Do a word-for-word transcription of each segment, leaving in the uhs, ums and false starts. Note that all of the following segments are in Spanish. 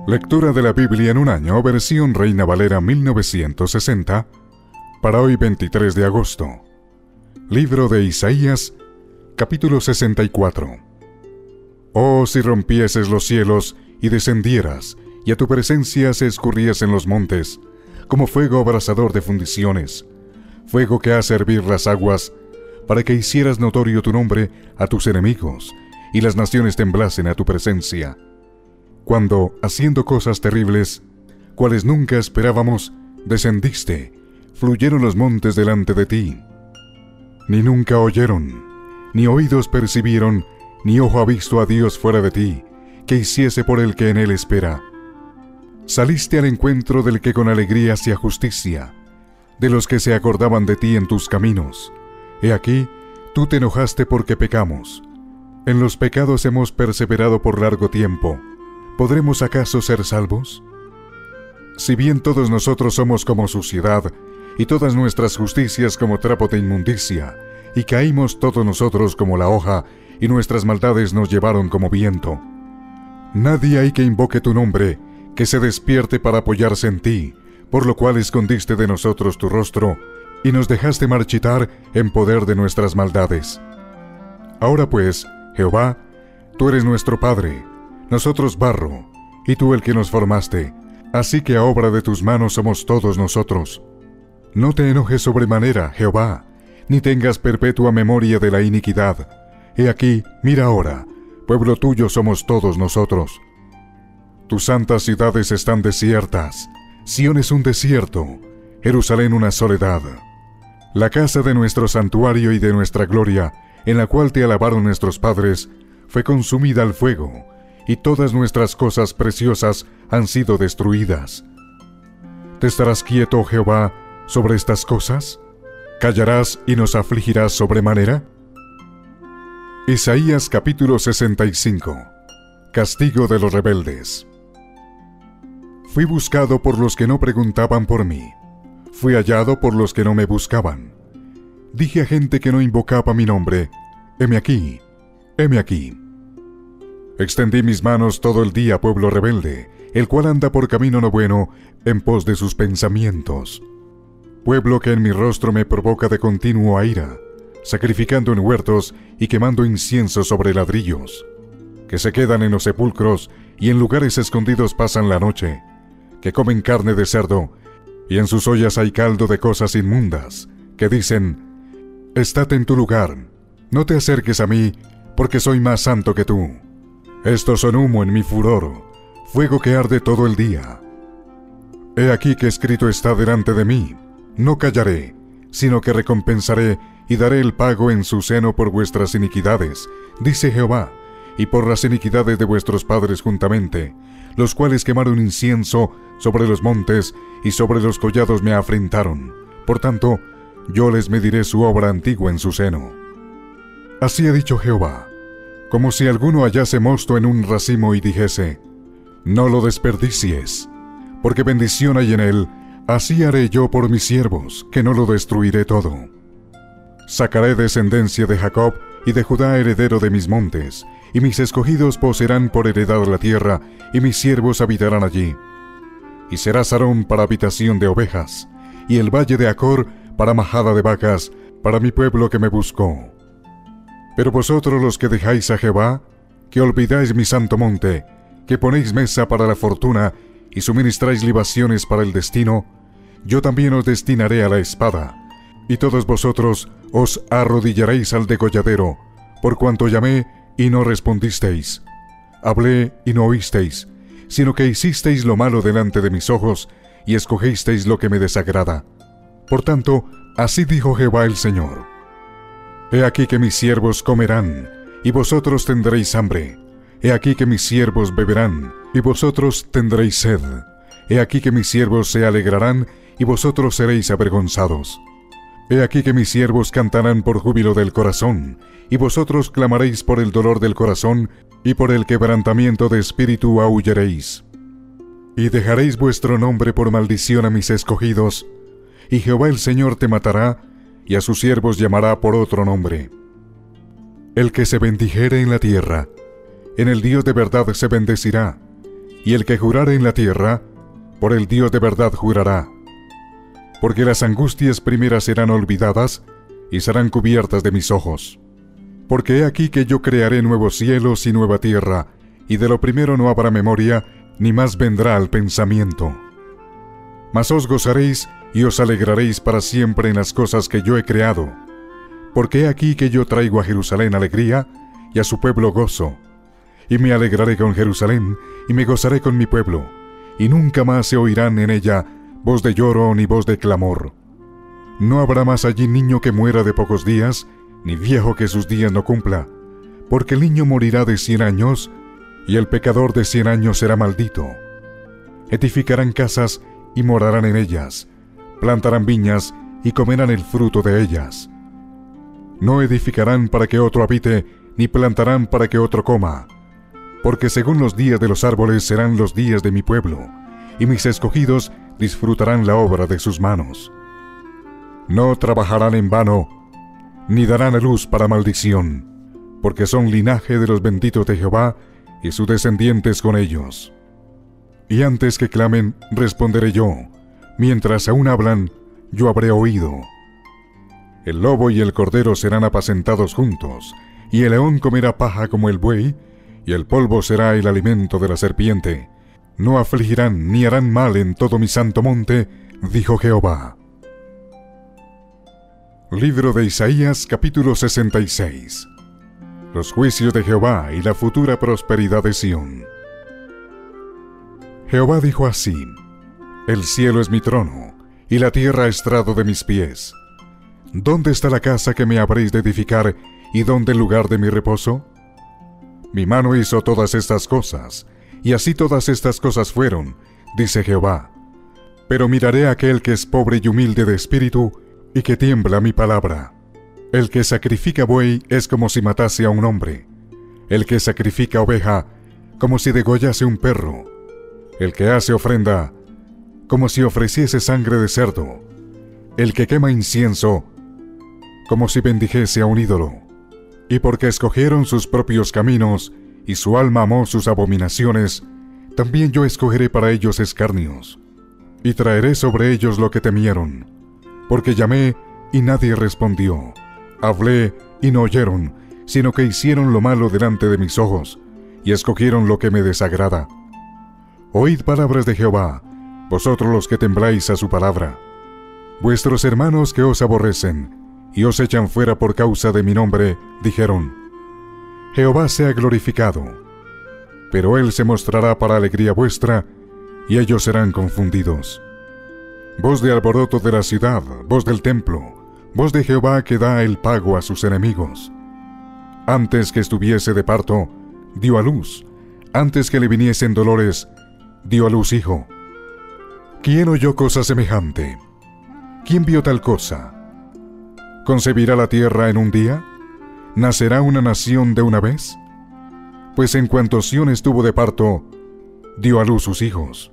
Lectura de la Biblia en un año, versión Reina Valera mil novecientos sesenta, para hoy veintitrés de agosto. Libro de Isaías, capítulo sesenta y cuatro. Oh, si rompieses los cielos y descendieras, y a tu presencia se escurriesen los montes, como fuego abrasador de fundiciones, fuego que hace hervir las aguas, para que hicieras notorio tu nombre a tus enemigos, y las naciones temblasen a tu presencia. Cuando, haciendo cosas terribles, cuales nunca esperábamos, descendiste, fluyeron los montes delante de ti. Ni nunca oyeron, ni oídos percibieron, ni ojo ha visto a Dios fuera de ti, que hiciese por el que en él espera. Saliste al encuentro del que con alegría hacía justicia, de los que se acordaban de ti en tus caminos. He aquí, tú te enojaste porque pecamos. En los pecados hemos perseverado por largo tiempo. ¿Podremos acaso ser salvos? Si bien todos nosotros somos como suciedad, y todas nuestras justicias como trapo de inmundicia, y caímos todos nosotros como la hoja, y nuestras maldades nos llevaron como viento. Nadie hay que invoque tu nombre, que se despierte para apoyarse en ti, por lo cual escondiste de nosotros tu rostro, y nos dejaste marchitar en poder de nuestras maldades. Ahora pues, Jehová, tú eres nuestro Padre, nosotros barro, y tú el que nos formaste, así que a obra de tus manos somos todos nosotros. No te enojes sobremanera, Jehová, ni tengas perpetua memoria de la iniquidad. He aquí, mira ahora, pueblo tuyo somos todos nosotros. Tus santas ciudades están desiertas, Sión es un desierto, Jerusalén una soledad. La casa de nuestro santuario y de nuestra gloria, en la cual te alabaron nuestros padres, fue consumida al fuego, y todas nuestras cosas preciosas han sido destruidas. ¿Te estarás quieto, Jehová, sobre estas cosas? ¿Callarás y nos afligirás sobremanera? Isaías capítulo sesenta y cinco. Castigo de los rebeldes. Fui buscado por los que no preguntaban por mí. Fui hallado por los que no me buscaban. Dije a gente que no invocaba mi nombre: heme aquí, heme aquí. Extendí mis manos todo el día, pueblo rebelde, el cual anda por camino no bueno, en pos de sus pensamientos. Pueblo que en mi rostro me provoca de continuo a ira, sacrificando en huertos y quemando incienso sobre ladrillos, que se quedan en los sepulcros y en lugares escondidos pasan la noche, que comen carne de cerdo, y en sus ollas hay caldo de cosas inmundas, que dicen: estate en tu lugar, no te acerques a mí, porque soy más santo que tú. Estos son humo en mi furor, fuego que arde todo el día. He aquí que escrito está delante de mí: no callaré, sino que recompensaré y daré el pago en su seno por vuestras iniquidades, dice Jehová, y por las iniquidades de vuestros padres juntamente, los cuales quemaron incienso sobre los montes y sobre los collados me afrentaron. Por tanto, yo les mediré su obra antigua en su seno. Así ha dicho Jehová: como si alguno hallase mosto en un racimo y dijese: no lo desperdicies, porque bendición hay en él, así haré yo por mis siervos, que no lo destruiré todo. Sacaré descendencia de Jacob y de Judá heredero de mis montes, y mis escogidos poseerán por heredad la tierra, y mis siervos habitarán allí. Y será Sarón para habitación de ovejas, y el valle de Acor para majada de vacas, para mi pueblo que me buscó. Pero vosotros los que dejáis a Jehová, que olvidáis mi santo monte, que ponéis mesa para la fortuna y suministráis libaciones para el destino, yo también os destinaré a la espada, y todos vosotros os arrodillaréis al degolladero, por cuanto llamé y no respondisteis, hablé y no oísteis, sino que hicisteis lo malo delante de mis ojos y escogisteis lo que me desagrada. Por tanto, así dijo Jehová el Señor: he aquí que mis siervos comerán, y vosotros tendréis hambre. He aquí que mis siervos beberán, y vosotros tendréis sed. He aquí que mis siervos se alegrarán, y vosotros seréis avergonzados. He aquí que mis siervos cantarán por júbilo del corazón, y vosotros clamaréis por el dolor del corazón, y por el quebrantamiento de espíritu aullaréis. Y dejaréis vuestro nombre por maldición a mis escogidos, y Jehová el Señor te matará, y a sus siervos llamará por otro nombre. El que se bendijere en la tierra, en el Dios de verdad se bendecirá, y el que jurare en la tierra, por el Dios de verdad jurará. Porque las angustias primeras serán olvidadas, y serán cubiertas de mis ojos. Porque he aquí que yo crearé nuevos cielos y nueva tierra, y de lo primero no habrá memoria, ni más vendrá al pensamiento. Mas os gozaréis y os alegraréis para siempre en las cosas que yo he creado. Porque he aquí que yo traigo a Jerusalén alegría, y a su pueblo gozo. Y me alegraré con Jerusalén, y me gozaré con mi pueblo, y nunca más se oirán en ella voz de lloro ni voz de clamor. No habrá más allí niño que muera de pocos días, ni viejo que sus días no cumpla, porque el niño morirá de cien años, y el pecador de cien años será maldito. Edificarán casas y morarán en ellas, plantarán viñas y comerán el fruto de ellas. No edificarán para que otro habite, ni plantarán para que otro coma, porque según los días de los árboles serán los días de mi pueblo, y mis escogidos disfrutarán la obra de sus manos. No trabajarán en vano, ni darán a luz para maldición, porque son linaje de los benditos de Jehová, y sus descendientes con ellos. Y antes que clamen, responderé yo, mientras aún hablan, yo habré oído. El lobo y el cordero serán apacentados juntos, y el león comerá paja como el buey, y el polvo será el alimento de la serpiente. No afligirán ni harán mal en todo mi santo monte, dijo Jehová. Libro de Isaías, capítulo sesenta y seis. Los juicios de Jehová y la futura prosperidad de Sión. Jehová dijo así: El cielo es mi trono, y la tierra estrado de mis pies. ¿Dónde está la casa que me habréis de edificar, y dónde el lugar de mi reposo? Mi mano hizo todas estas cosas, y así todas estas cosas fueron, dice Jehová. Pero miraré a aquel que es pobre y humilde de espíritu, y que tiembla mi palabra. El que sacrifica buey es como si matase a un hombre. El que sacrifica oveja, como si degollase un perro. El que hace ofrenda, como si ofreciese sangre de cerdo. El que quema incienso, como si bendijese a un ídolo. Y porque escogieron sus propios caminos, y su alma amó sus abominaciones, también yo escogeré para ellos escarnios, y traeré sobre ellos lo que temieron. Porque llamé, y nadie respondió. Hablé, y no oyeron, sino que hicieron lo malo delante de mis ojos, y escogieron lo que me desagrada. Oíd palabras de Jehová, vosotros los que tembláis a su palabra. Vuestros hermanos que os aborrecen, y os echan fuera por causa de mi nombre, dijeron: Jehová sea glorificado. Pero él se mostrará para alegría vuestra, y ellos serán confundidos. Voz de alboroto de la ciudad, voz del templo, voz de Jehová que da el pago a sus enemigos. Antes que estuviese de parto, dio a luz. Antes que le viniesen dolores, dio a luz hijo. ¿Quién oyó cosa semejante? ¿Quién vio tal cosa? ¿Concebirá la tierra en un día? ¿Nacerá una nación de una vez? Pues en cuanto Sión estuvo de parto, dio a luz sus hijos.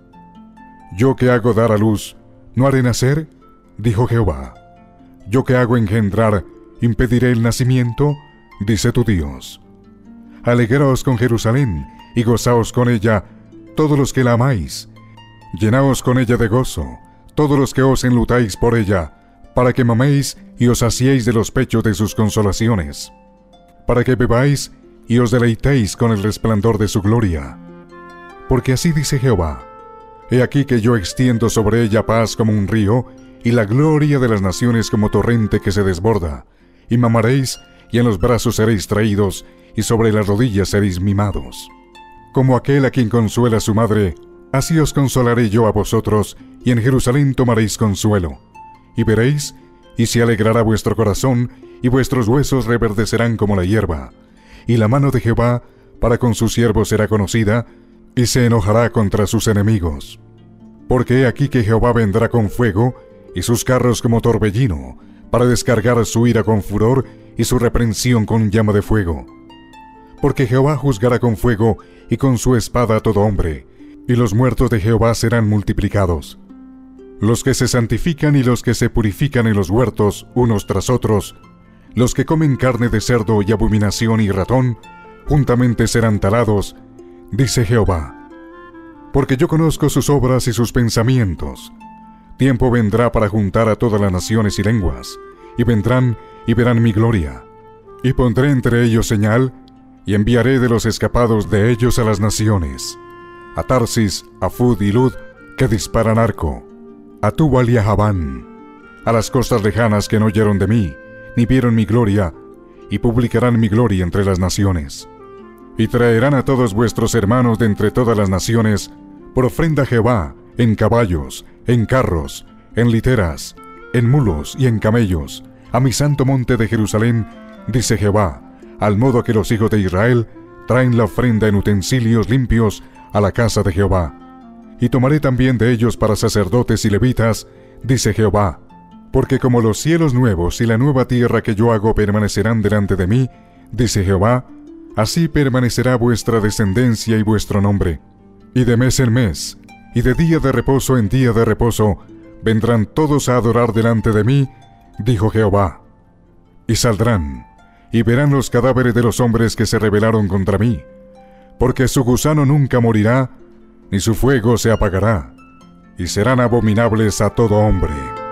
Yo que hago dar a luz, ¿no haré nacer? Dijo Jehová. Yo que hago engendrar, ¿impediré el nacimiento? Dice tu Dios. Alegraos con Jerusalén, y gozaos con ella, todos los que la amáis. Llenaos con ella de gozo, todos los que os enlutáis por ella, para que maméis y os saciéis de los pechos de sus consolaciones, para que bebáis y os deleitéis con el resplandor de su gloria. Porque así dice Jehová: He aquí que yo extiendo sobre ella paz como un río, y la gloria de las naciones como torrente que se desborda, y mamaréis, y en los brazos seréis traídos, y sobre las rodillas seréis mimados. Como aquel a quien consuela su madre, así os consolaré yo a vosotros, y en Jerusalén tomaréis consuelo. Y veréis, y se alegrará vuestro corazón, y vuestros huesos reverdecerán como la hierba. Y la mano de Jehová para con sus siervos será conocida, y se enojará contra sus enemigos. Porque he aquí que Jehová vendrá con fuego, y sus carros como torbellino, para descargar su ira con furor, y su reprensión con llama de fuego. Porque Jehová juzgará con fuego, y con su espada a todo hombre, y los muertos de Jehová serán multiplicados. Los que se santifican y los que se purifican en los huertos, unos tras otros, los que comen carne de cerdo y abominación y ratón, juntamente serán talados, dice Jehová. porque yo conozco sus obras y sus pensamientos. Tiempo vendrá para juntar a todas las naciones y lenguas, y vendrán y verán mi gloria. Y pondré entre ellos señal, y enviaré de los escapados de ellos a las naciones, a Tarsis, a Fud y Lud, que disparan arco, a Tubal y a Javán, a las costas lejanas que no oyeron de mí, ni vieron mi gloria, y publicarán mi gloria entre las naciones. Y traerán a todos vuestros hermanos de entre todas las naciones, por ofrenda a Jehová, en caballos, en carros, en literas, en mulos y en camellos, a mi santo monte de Jerusalén, dice Jehová, al modo que los hijos de Israel traen la ofrenda en utensilios limpios a la casa de Jehová. Y tomaré también de ellos para sacerdotes y levitas, dice Jehová, porque como los cielos nuevos y la nueva tierra que yo hago permanecerán delante de mí, dice Jehová, así permanecerá vuestra descendencia y vuestro nombre. Y de mes en mes, y de día de reposo en día de reposo, vendrán todos a adorar delante de mí, dijo Jehová. Y saldrán, y verán los cadáveres de los hombres que se rebelaron contra mí, porque su gusano nunca morirá, ni su fuego se apagará, y serán abominables a todo hombre.